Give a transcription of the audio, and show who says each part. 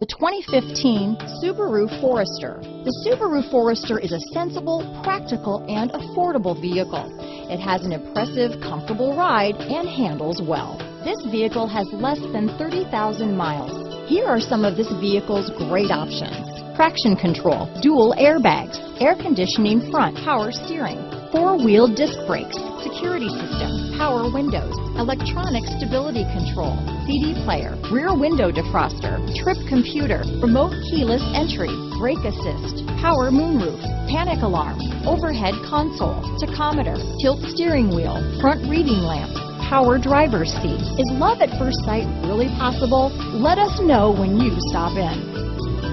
Speaker 1: The 2015 Subaru Forester. The Subaru Forester is a sensible, practical, and affordable vehicle. It has an impressive, comfortable ride and handles well. This vehicle has less than 30,000 miles. Here are some of this vehicle's great options: traction control, dual airbags, air conditioning front, power steering, four-wheel disc brakes, security system, power windows, electronic stability control, CD player, rear window defroster, trip computer, remote keyless entry, brake assist, power moonroof, panic alarm, overhead console, tachometer, tilt steering wheel, front reading lamps, power driver's seat. Is love at first sight really possible? Let us know when you stop in.